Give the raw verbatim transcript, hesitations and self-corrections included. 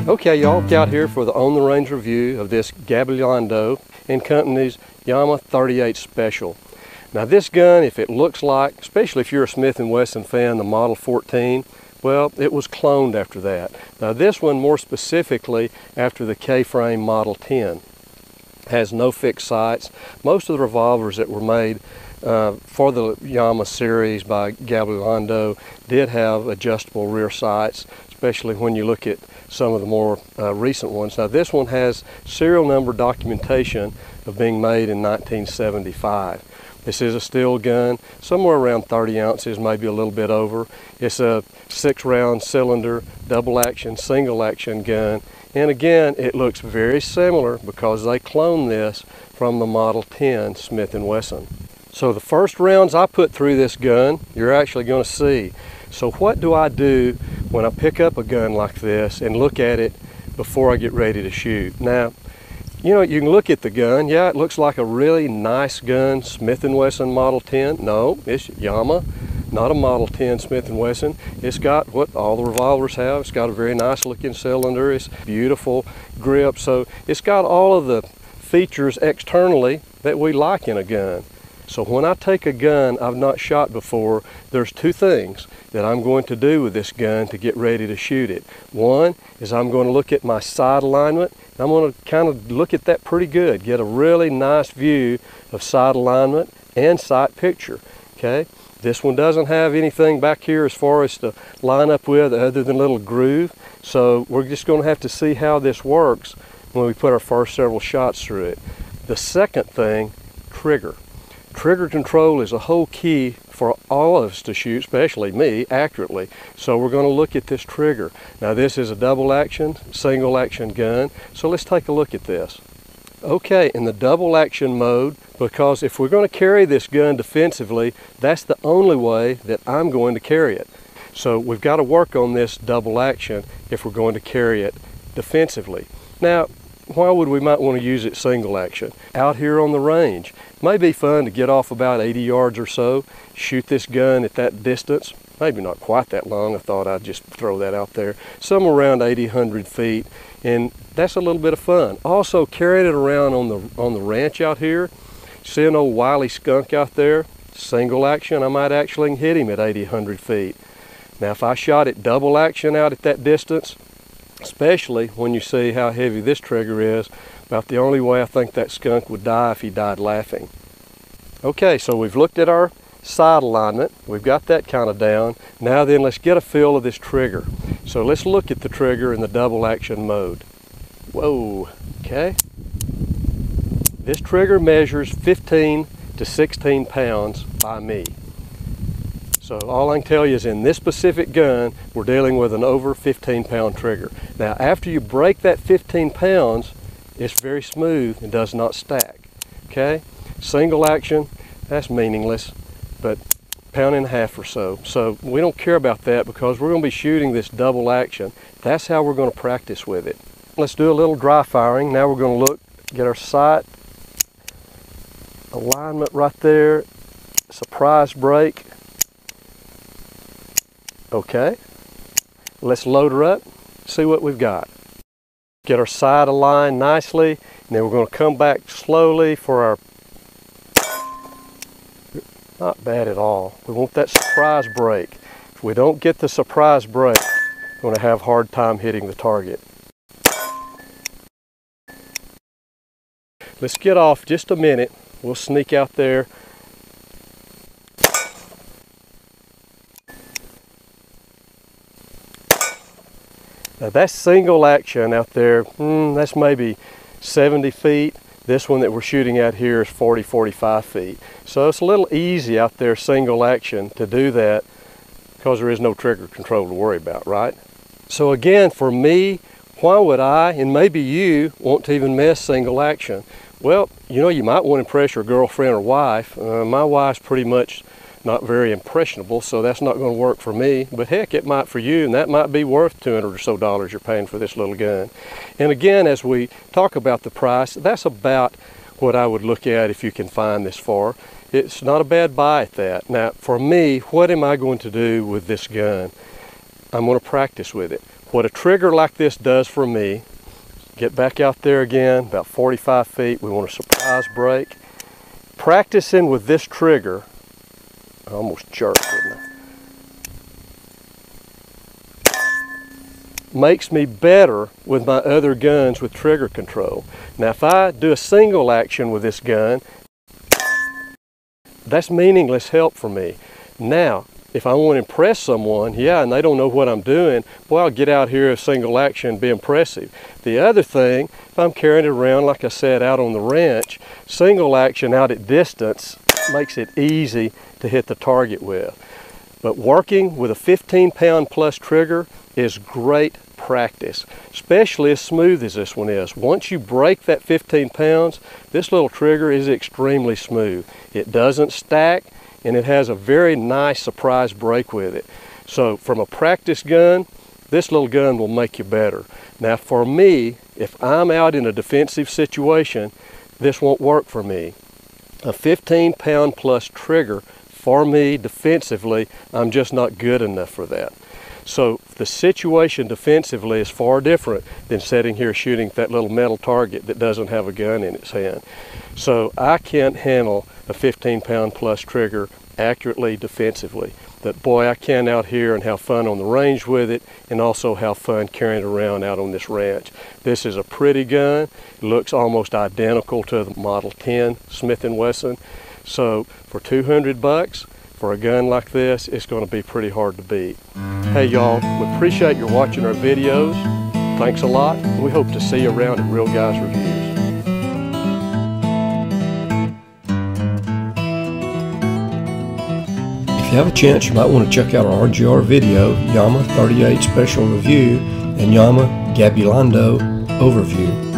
Okay, y'all, out here for the on the range review of this Llama-Gabilondo and Company's Llama thirty-eight Special. Now this gun, if it looks like, especially if you're a Smith and Wesson fan, the Model fourteen, well, it was cloned after that. Now this one more specifically after the K-frame Model ten. Has no fixed sights. Most of the revolvers that were made uh, for the Llama series by Gabilondo did have adjustable rear sights, especially when you look at some of the more uh, recent ones. Now this one has serial number documentation of being made in nineteen seventy-five. This is a steel gun, somewhere around thirty ounces, maybe a little bit over. It's a six round cylinder, double action, single action gun. And again, it looks very similar because they cloned this from the Model ten Smith and Wesson. So the first rounds I put through this gun, you're actually going to see. So what do I do when I pick up a gun like this and look at it before I get ready to shoot? Now, you know, you can look at the gun. Yeah, it looks like a really nice gun, Smith and Wesson Model ten. No, it's Llama, not a Model ten Smith and Wesson. It's got what all the revolvers have. It's got a very nice looking cylinder. It's beautiful grip. So it's got all of the features externally that we like in a gun. So when I take a gun I've not shot before, there's two things that I'm going to do with this gun to get ready to shoot it. One is I'm going to look at my sight alignment. I'm going to kind of look at that pretty good, get a really nice view of sight alignment and sight picture. Okay, this one doesn't have anything back here as far as to line up with other than a little groove. So we're just going to have to see how this works when we put our first several shots through it. The second thing, trigger. Trigger control is a whole key for all of us to shoot, especially me, accurately. So we're going to look at this trigger. Now this is a double action, single action gun. So let's take a look at this. Okay, in the double action mode, because if we're going to carry this gun defensively, that's the only way that I'm going to carry it. So we've got to work on this double action if we're going to carry it defensively. Now, why would we might want to use it single action? Out here on the range, it may be fun to get off about eighty yards or so, shoot this gun at that distance, maybe not quite that long, I thought I'd just throw that out there, somewhere around eighty, one hundred feet, and that's a little bit of fun. Also carrying it around on the, on the ranch out here, see an old wily skunk out there, single action, I might actually hit him at eighty, one hundred feet. Now if I shot it double action out at that distance, especially when you see how heavy this trigger is, about the only way I think that skunk would die if he died laughing. Okay, so we've looked at our sight alignment. We've got that kind of down. Now then, let's get a feel of this trigger. So let's look at the trigger in the double action mode. Whoa, okay. This trigger measures fifteen to sixteen pounds by me. So all I can tell you is in this specific gun, we're dealing with an over fifteen pound trigger. Now after you break that fifteen pounds, it's very smooth and does not stack. Okay, single action, that's meaningless, but pound and a half or so. So we don't care about that because we're going to be shooting this double action. That's how we're going to practice with it. Let's do a little dry firing. Now we're going to look, get our sight alignment right there, surprise break. Okay, let's load her up, see what we've got. Get our sight aligned nicely, and then we're going to come back slowly for our, not bad at all. We want that surprise break. If we don't get the surprise break, we're going to have a hard time hitting the target. Let's get off just a minute. We'll sneak out there. Now that's single action out there, mm, that's maybe seventy feet. This one that we're shooting at here is forty, forty-five feet. So it's a little easy out there single action to do that because there is no trigger control to worry about, right? So again, for me, why would I, and maybe you, want to even mess single action? Well, you know, you might want to impress your girlfriend or wife. Uh, my wife's pretty much not very impressionable, so that's not going to work for me, but heck, it might for you, and that might be worth two hundred or so dollars you're paying for this little gun. And again, as we talk about the price, that's about what I would look at if you can find this for. It's not a bad buy at that. Now, for me, what am I going to do with this gun? I'm going to practice with it. What a trigger like this does for me, get back out there again, about forty-five feet, we want a surprise break. Practicing with this trigger, I almost jerked, didn't I? Makes me better with my other guns with trigger control. Now if I do a single action with this gun, that's meaningless help for me. Now, if I want to impress someone, yeah, and they don't know what I'm doing, well, I'll get out here a single action and be impressive. The other thing, if I'm carrying it around, like I said, out on the ranch, single action out at distance makes it easy to hit the target with. But working with a fifteen pound plus trigger is great practice, especially as smooth as this one is. Once you break that fifteen pounds, this little trigger is extremely smooth. It doesn't stack, and it has a very nice surprise break with it. So from a practice gun, this little gun will make you better. Now for me, if I'm out in a defensive situation, this won't work for me. A fifteen pound plus trigger, for me defensively, I'm just not good enough for that. So the situation defensively is far different than sitting here shooting that little metal target that doesn't have a gun in its hand. So I can't handle a fifteen pound plus trigger accurately defensively. But boy, I can out here and have fun on the range with it, and also have fun carrying it around out on this ranch. This is a pretty gun. It looks almost identical to the Model ten Smith and Wesson. So for two hundred bucks, for a gun like this, it's going to be pretty hard to beat. Hey y'all, we appreciate you watching our videos. Thanks a lot, and we hope to see you around at Real Guys Reviews. If you have a chance, you might want to check out our R G R video, Llama thirty-eight Special Review, and Llama-Gabilondo Overview.